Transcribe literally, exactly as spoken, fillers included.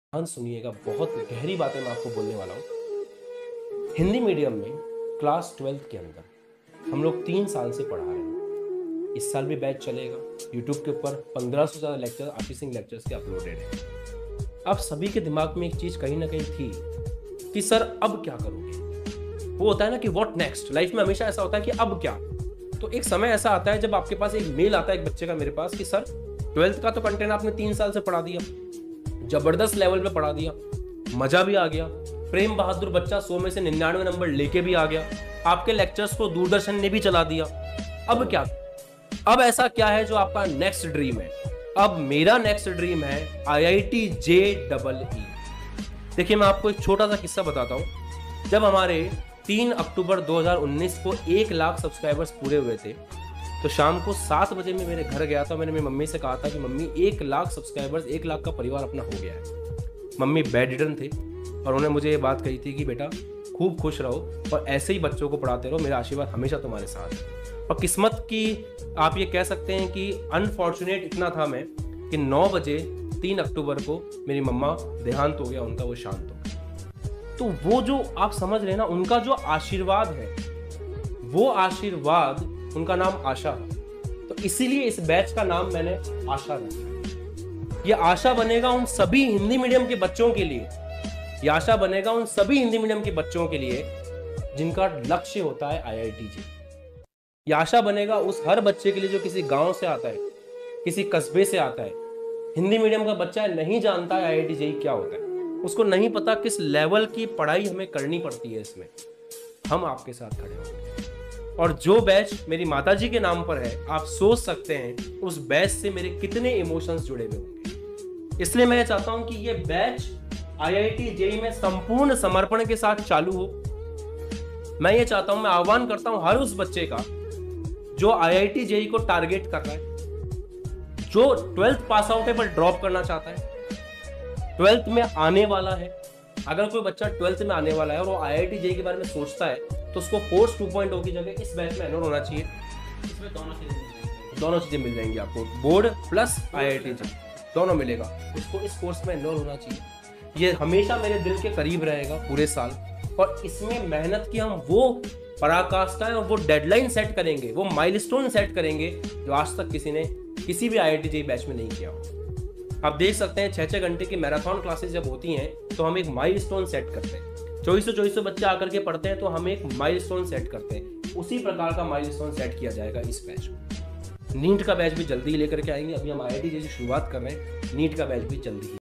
ध्यान सुनिएगा, बहुत गहरी बातें मैं आपको बोलने वाला हूँ। हिंदी मीडियम में क्लास ट्वेल्थ के अंदर हम लोग तीन साल से पढ़ा रहे हैं। इस साल भी बैच चलेगा। यूट्यूब के ऊपर पंद्रह सौ ज़्यादा लेक्चर आरपी सिंह लेक्चर्स के अपलोडेड हैं। अब सभी के दिमाग में एक चीज़ कहीं ना कहीं थी कि सर अब क्या करोगे। वो होता है ना कि व्हाट नेक्स्ट। लाइफ में हमेशा ऐसा होता है कि अब क्या। तो एक समय ऐसा आता है जब आपके पास एक मेल आता है एक बच्चे का मेरे पास कि सर ट्वेल्थ का तो कंटेंट आपने तीन साल से पढ़ा दिया, जबरदस्त लेवल पे पढ़ा दिया, मजा भी आ गया, प्रेम बहादुर बच्चा सौ में से निन्यानवे नंबर लेके भी आ गया, आपके लेक्चर्स को दूरदर्शन ने भी चला दिया। अब क्या, अब ऐसा क्या है जो आपका नेक्स्ट ड्रीम है? अब मेरा नेक्स्ट ड्रीम है आई I T J double E. देखिए मैं आपको एक छोटा सा किस्सा बताता हूं। जब हमारे तीन अक्टूबर दो हज़ार उन्नीस को एक लाख सब्सक्राइबर्स पूरे हुए थे तो शाम को सात बजे में मेरे घर गया था। मैंने मेरी मम्मी से कहा था कि मम्मी एक लाख सब्सक्राइबर्स, एक लाख का परिवार अपना हो गया है। मम्मी बेड रिडन थे और उन्होंने मुझे ये बात कही थी कि बेटा खूब खुश रहो और ऐसे ही बच्चों को पढ़ाते रहो, मेरा आशीर्वाद हमेशा तुम्हारे साथ है। और किस्मत की आप ये कह सकते हैं कि अनफॉर्चुनेट इतना था मैं कि नौ बजे तीन अक्टूबर को मेरी मम्मा देहांत हो गया उनका, वो शांत हो गया। तो वो जो आप समझ रहे हैं ना, उनका जो आशीर्वाद है, वो आशीर्वाद, उनका नाम आशा है। तो इसीलिए इस बैच का नाम मैंने आशा रखा। ये आशा बनेगा उन सभी हिंदी मीडियम के बच्चों के लिए, ये आशा बनेगा उन सभी हिंदी मीडियम के बच्चों के लिए जिनका लक्ष्य होता है आई आई टी जे। ये आशा बनेगा उस हर बच्चे के लिए जो किसी गांव से आता है, किसी कस्बे से आता है। हिंदी मीडियम का बच्चा नहीं जानता है आई आई टी जे क्या होता है, उसको नहीं पता किस लेवल की पढ़ाई हमें करनी पड़ती है। इसमें हम आपके साथ खड़े होंगे। और जो बैच मेरी माताजी के नाम पर है, आप सोच सकते हैं उस बैच से मेरे कितने इमोशंस जुड़े हुए होंगे। इसलिए मैं चाहता हूं कि ये बैच आई आई टी जे ई में संपूर्ण समर्पण के साथ चालू हो। मैं ये चाहता हूं, मैं आह्वान करता हूं हर उस बच्चे का जो आई आई टी जे ई को टारगेट कर रहा है, जो ट्वेल्थ पास आउट है पर ड्रॉप करना चाहता है, ट्वेल्थ में आने वाला है। अगर कोई बच्चा ट्वेल्थ में आने वाला है और वो आई आई टी जे ई के बारे में सोचता है तो उसको फोर्स टू पॉइंट ओ की जगह इस बैच में एनरोल होना चाहिए। इसमें दोनों चीजें दोनों चीजें मिल जाएंगी आपको, board plus I I T J दोनों मिलेगा। उसको इस कोर्स में एनरोल होना चाहिए। ये हमेशा मेरे दिल के करीब रहेगा पूरे साल, और इसमें मेहनत की हम वो पराकाष्ठा और वो डेडलाइन सेट करेंगे, वो माइलस्टोन सेट करेंगे जो आज तक किसी ने किसी भी आई आई टी जे बैच में नहीं किया हो। आप देख सकते हैं छह छह घंटे की मैराथन क्लासेस जब होती हैं तो हम एक माइलस्टोन सेट करते हैं। चौबीसों चौबीसों बच्चे आकर के पढ़ते हैं तो हम एक माइलस्टोन सेट करते हैं। उसी प्रकार का माइलस्टोन सेट किया जाएगा इस बैच में। नीट का बैच भी जल्दी लेकर के आएंगे। अभी हम आई आई टी जे की शुरुआत कर रहे हैं, नीट का बैच भी जल्दी ही